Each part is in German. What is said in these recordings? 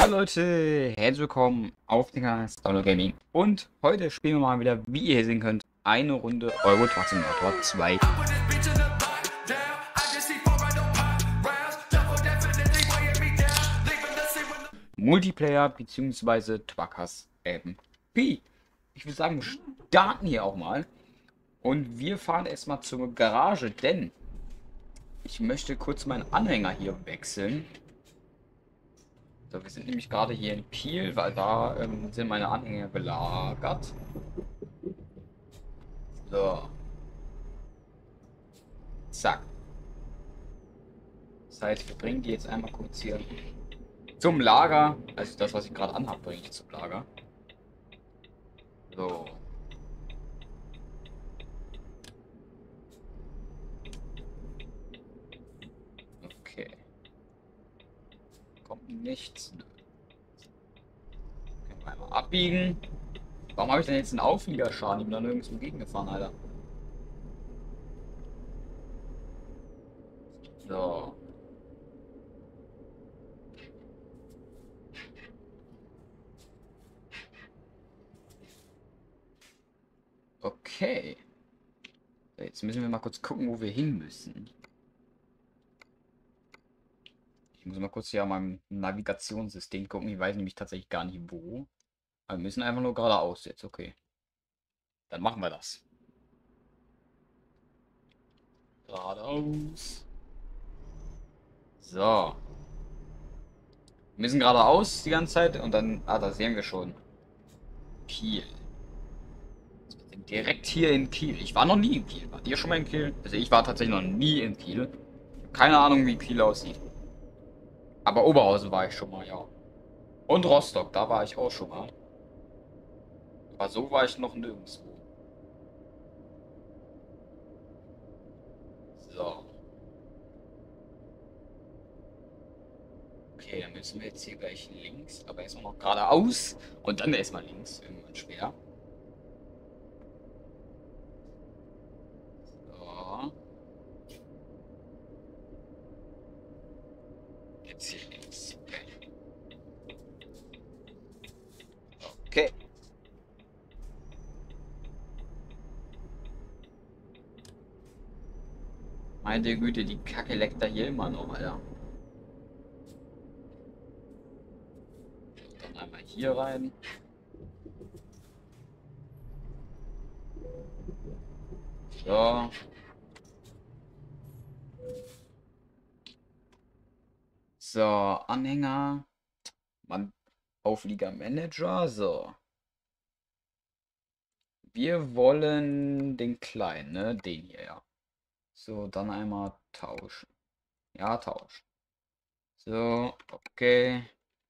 Hallo Leute, herzlich willkommen auf dem Kanal Download Gaming. Und heute spielen wir mal wieder, wie ihr hier sehen könnt, eine Runde Euro Truck Simulator 2. Multiplayer bzw. Truckers MP. Ich würde sagen, wir starten hier auch mal. Und wir fahren erstmal zur Garage, denn ich möchte kurz meinen Anhänger hier wechseln. So, wir sind nämlich gerade hier in Kiel, weil da sind meine Anhänger gelagert. So. Zack. Das heißt, wir bringen die jetzt einmal kurz hier zum Lager. Also das, was ich gerade anhabe, bringe ich zum Lager. So. Okay. Kommt nichts. Können wir einmal abbiegen. Warum habe ich denn jetzt einen Aufliegerschaden? Ich bin da nirgendwo gegengefahren, Alter. So. Okay. So, jetzt müssen wir mal kurz gucken, wo wir hin müssen. Ich muss mal kurz hier an meinem Navigationssystem gucken. Ich weiß nämlich tatsächlich gar nicht wo. Aber wir müssen einfach nur geradeaus jetzt. Okay. Dann machen wir das. Geradeaus. So. Wir müssen geradeaus die ganze Zeit und dann. Ah, da sehen wir schon. Kiel. Wir sind direkt hier in Kiel. Ich war noch nie in Kiel. Wart ihr schon mal in Kiel? Also ich war tatsächlich noch nie in Kiel. Keine Ahnung, wie Kiel aussieht. Aber Oberhausen war ich schon mal, ja. Und Rostock, da war ich auch schon mal. Aber so war ich noch nirgendwo. So. Okay, dann müssen wir jetzt hier gleich links, aber erstmal noch geradeaus und dann erstmal links. Irgendwann schwer. So. Jetzt hier links. Okay. Meine Güte, die Kacke leckt da hier immer noch, Alter. Dann einmal hier rein. So. So, Anhänger. Mann, Auflieger Manager. So. Wir wollen den kleinen, ne? Den hier, ja. So, dann einmal tauschen. Ja, tauschen. So, okay.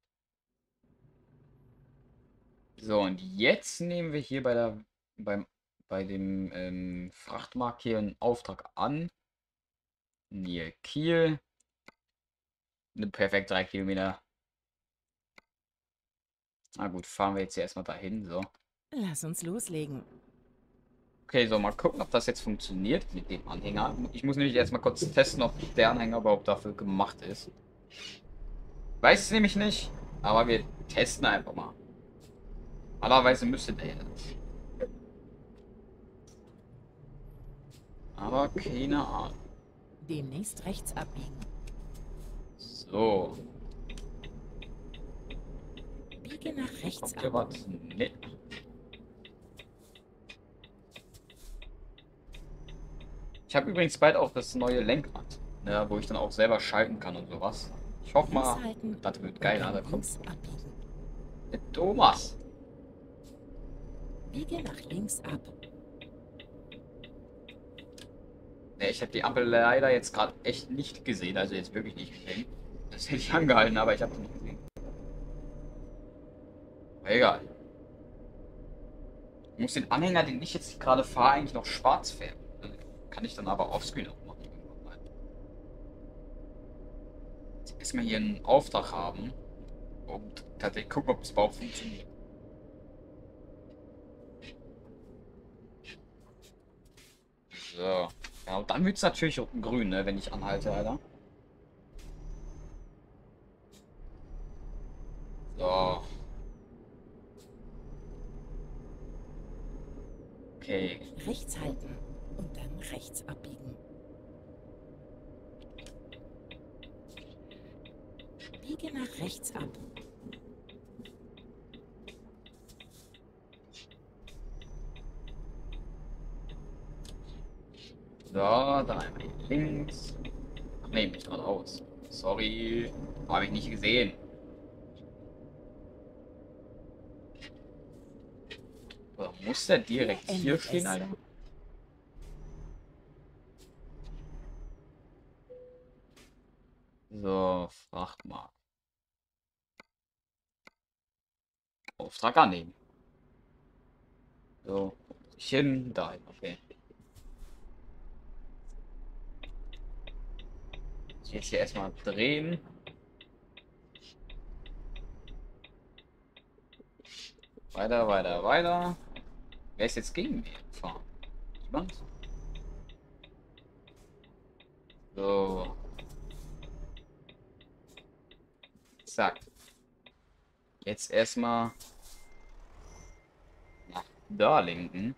So, und jetzt nehmen wir hier bei dem Frachtmarkt hier einen Auftrag an. Nähe Kiel. Perfekt 3 Kilometer. Na gut, fahren wir jetzt hier erstmal dahin. So. Lass uns loslegen. Okay, so mal gucken, ob das jetzt funktioniert mit dem Anhänger. Ich muss nämlich erstmal kurz testen, ob der Anhänger überhaupt dafür gemacht ist. Weiß es nämlich nicht, aber wir testen einfach mal. Normalerweise müsste der jetzt. Aber keine Ahnung. Demnächst rechts abbiegen. So. Biege nach rechts Kommt hier ab. was? Nee. Ich habe übrigens bald auch das neue Lenkrad, ne, wo ich dann auch selber schalten kann und sowas. Ich hoffe mal, Festhalten das wird und geil. dann Da kommt links abbiegen. der Thomas. Biege nach links ab. Ne, ich habe die Ampel leider jetzt gerade echt nicht gesehen, also jetzt wirklich nicht gesehen. Das hätte ich angehalten, aber ich habe sie nicht gesehen. Aber egal. Ich muss den Anhänger, den ich jetzt gerade fahre, eigentlich noch schwarz färben. Kann ich dann aber offscreen auch machen. Jetzt erstmal hier einen Auftrag haben und tatsächlich gucken, ob es überhaupt funktioniert. So. Ja, und dann wird es natürlich auch grün, ne, wenn ich anhalte, Alter. Okay. Rechts halten und dann rechts abbiegen. Biege nach rechts ab. So, dann einmal hier links. Ach nee, bin ich geradeaus. Sorry, habe ich nicht gesehen. Oder muss der direkt hier endet stehen, es. Alter? So, Frachtmarkt. Auftrag annehmen. So, hin, dahin, okay. Jetzt hier erstmal drehen. Weiter, weiter, weiter. Wer ist jetzt gegen mich gefahren? Niemand? So. Zack. Jetzt erstmal nach da lenken.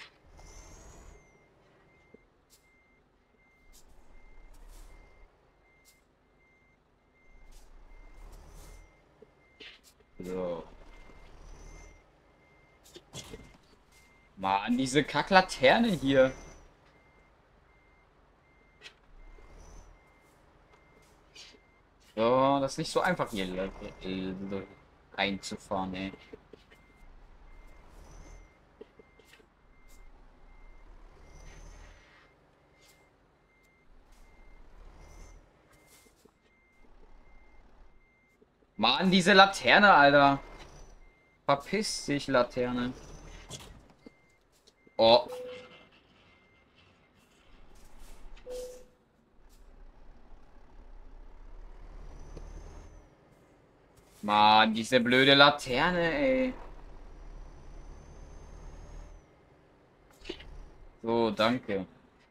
So. Mann, diese Kacklaterne hier. So, das ist nicht so einfach hier reinzufahren, ey. Mann, diese Laterne, Alter. Verpiss dich, Laterne. Oh. Mann, diese blöde Laterne, ey. So, danke.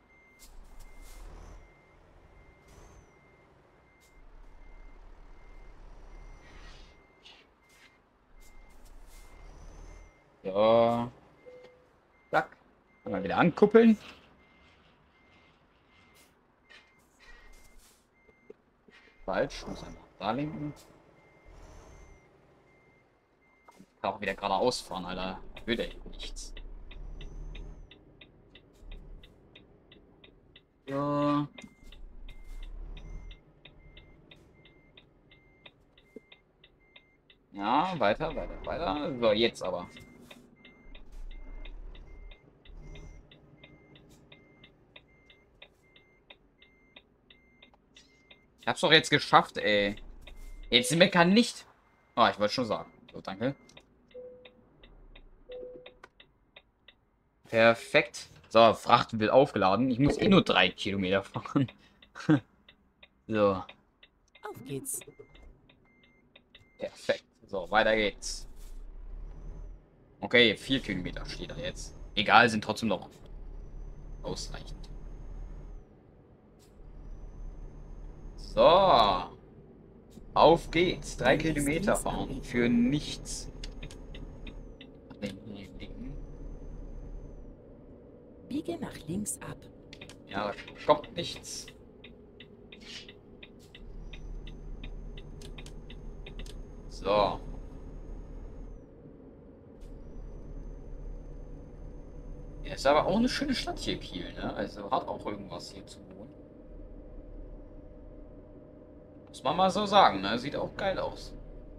So. Zack. Mal wieder ankuppeln. Falsch. Muss einfach da linken. Kann auch wieder geradeaus fahren, Alter. Würde echt nichts. So. Ja, weiter, weiter, weiter. So, jetzt aber. Ich hab's doch jetzt geschafft, ey. Jetzt meckern nicht. Ah, ich wollte schon sagen. So, danke. Perfekt. So, Fracht wird aufgeladen. Ich muss eh nur 3 Kilometer fahren. So, Auf geht's. perfekt. So, weiter geht's. Okay, 4 Kilometer steht da jetzt. Egal, sind trotzdem noch ausreichend. So. Auf geht's. 3 Kilometer fahren. Für nichts. Ach, nee, nee, linken. Biege nach links ab. Ja, da kommt nichts. So. Ja, ist aber auch eine schöne Stadt hier, Kiel, ne? Also hat auch irgendwas hier zu wohnen. Muss man mal so sagen, ne? Sieht auch geil aus.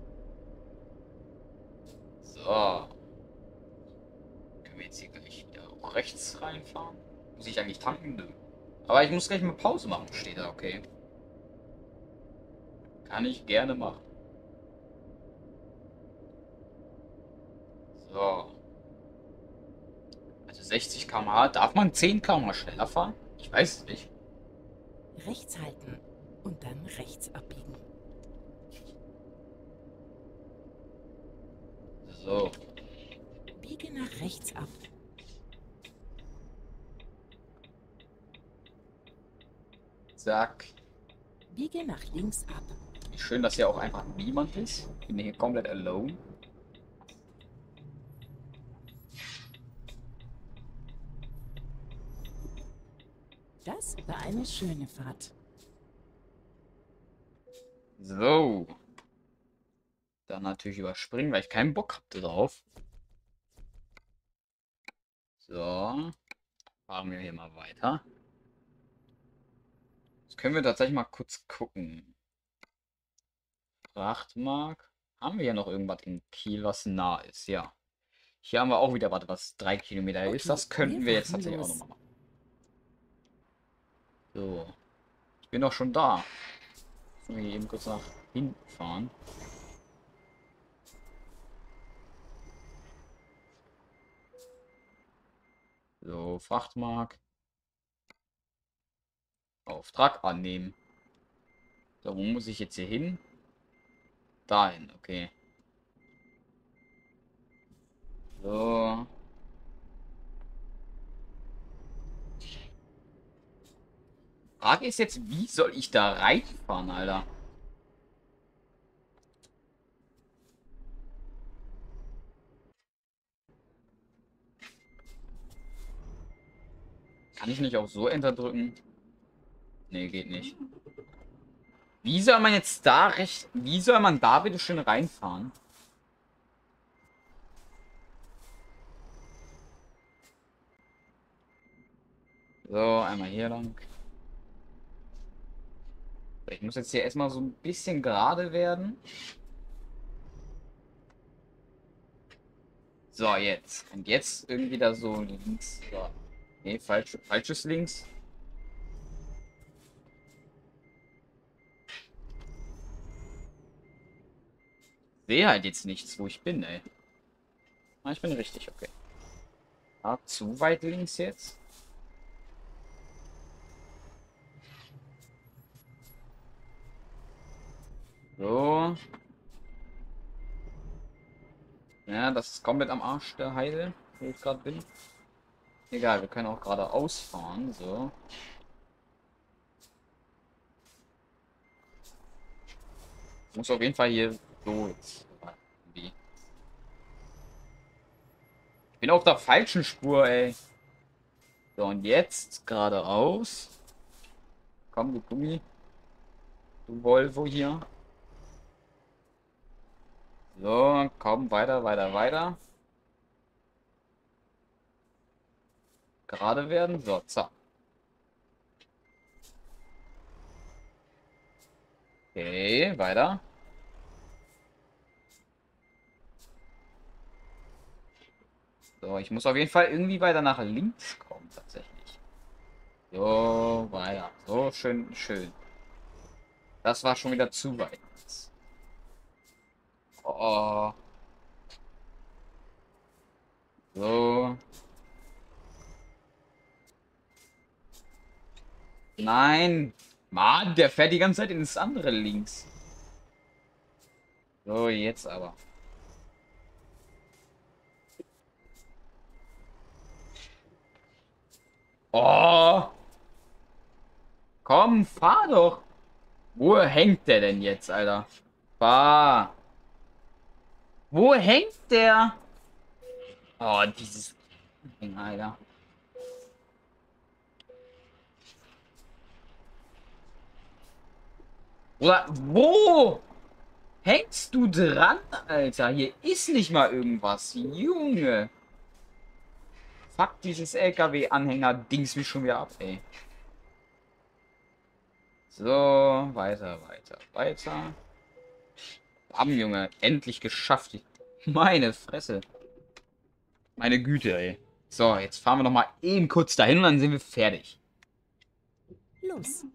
So. Können wir jetzt hier gleich wieder auch rechts reinfahren? Muss ich eigentlich tanken? Nö. Aber ich muss gleich mal Pause machen, steht da, okay. Kann ich gerne machen. So. Also 60 km/h. Darf man 10 km/h schneller fahren? Ich weiß es nicht. Rechts halten und dann rechts abbiegen. So. Biege nach rechts ab. Zack. Biege nach links ab. Wie schön, dass hier auch einfach niemand ist. Ich bin hier komplett alone. Das war eine schöne Fahrt. So. Dann natürlich überspringen, weil ich keinen Bock habe drauf. So. Fahren wir hier mal weiter. Jetzt können wir tatsächlich mal kurz gucken. Frachtmark. Haben wir ja noch irgendwas in Kiel, was nah ist? Ja. Hier haben wir auch wieder was, was 3 Kilometer ist. Okay, Das könnten wir jetzt fahren tatsächlich auch los. nochmal machen. So. Ich bin doch schon da. Müssen wir hier eben kurz nach hinten fahren. So, Frachtmark. Auftrag annehmen. So, wo muss ich jetzt hier hin? Dahin, okay. So. Frage ist jetzt, wie soll ich da reinfahren, Alter? Kann ich nicht auch so Enter drücken? Nee, geht nicht. Wie soll man jetzt da recht... Wie soll man da bitte schön reinfahren? So, einmal hier lang. Ich muss jetzt hier erstmal so ein bisschen gerade werden. So, jetzt. Und jetzt irgendwie da so links. So. Nee, falsches links. Sehe halt jetzt nichts, wo ich bin, ey. Ah, ich bin richtig, okay. Ah, zu weit links jetzt. So. Ja, das ist komplett am Arsch der Heide, wo ich gerade bin. Egal, wir können auch geradeaus fahren, so. Muss auf jeden Fall hier so jetzt. Irgendwie. Ich bin auf der falschen Spur, ey. So, und jetzt geradeaus. Komm, du Gummi. Du Volvo hier. So, komm, weiter, weiter, weiter. Gerade werden. So, zack. Okay, weiter. So, ich muss auf jeden Fall irgendwie weiter nach links kommen, tatsächlich. So, weiter. So, schön, schön. Das war schon wieder zu weit. Oh. So. Nein. Mann, der fährt die ganze Zeit ins andere links. So, jetzt aber. Oh. Komm, fahr doch. Wo hängt der denn jetzt, Alter? Fahr. Wo hängt der? Oh, dieses Ding, Alter. Oder wo hängst du dran, Alter? Hier ist nicht mal irgendwas. Junge. Fuck, dieses LKW-Anhänger-Dings mich schon wieder ab, ey. So, weiter, weiter, weiter. Bam, Junge. Endlich geschafft. Meine Fresse. Meine Güte, ey. So, jetzt fahren wir noch mal eben kurz dahin und dann sind wir fertig. Los.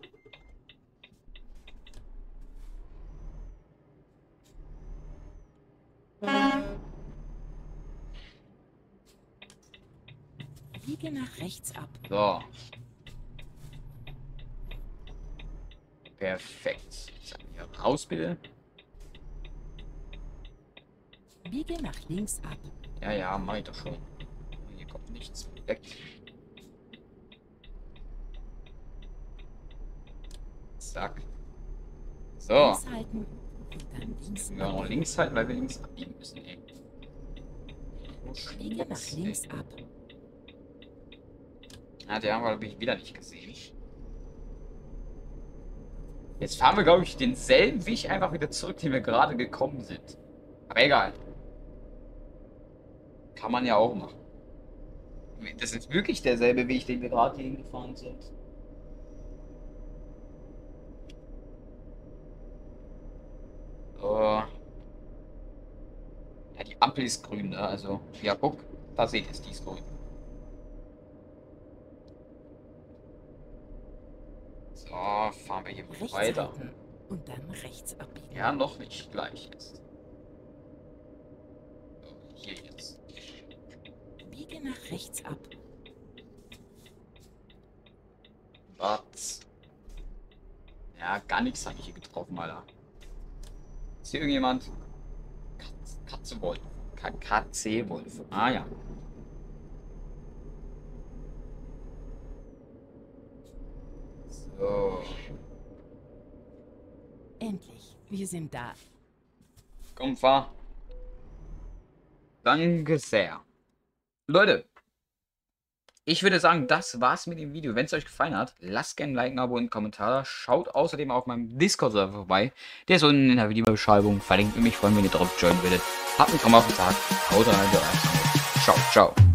Biege nach rechts ab. So. Perfekt. Sag hier raus, bitte. Biege nach links ab. Ja, ja, mach ich doch schon. Hier kommt nichts weg. Zack. So. Links halten und dann links Wir noch links halten, weil wir links abbiegen müssen, ey. Biege nach links ab. Ja, den haben wir, glaube ich, wieder nicht gesehen. Jetzt fahren wir, glaube ich, denselben Weg einfach wieder zurück, den wir gerade gekommen sind. Aber egal. Kann man ja auch machen. Das ist wirklich derselbe Weg, den wir gerade hierhin gefahren sind. So. Ja, die Ampel ist grün, ne? Also, ja, guck, da seht ihr es, die ist grün. So, fahren wir hier Rechts weiter. halten und dann rechts abbiegen. Ja, noch nicht gleich jetzt. So, hier jetzt. Biege nach rechts ab. Was? Ja, gar nichts habe ich hier getroffen, Alter. Ist hier irgendjemand? Katze-Wolf. KC-Wolf. Ah ja. So. Endlich, wir sind da. Komm, fahr. Danke sehr. Leute, ich würde sagen, das war's mit dem Video. Wenn es euch gefallen hat, lasst gerne ein Like, ein Abo und einen Kommentar da. Schaut außerdem auf meinem Discord-Server vorbei. Der ist unten in der Videobeschreibung. Verlinkt mich, freuen, wenn ihr drauf joinen würdet. Habt einen traumhaften Tag. Haut rein, ciao, ciao.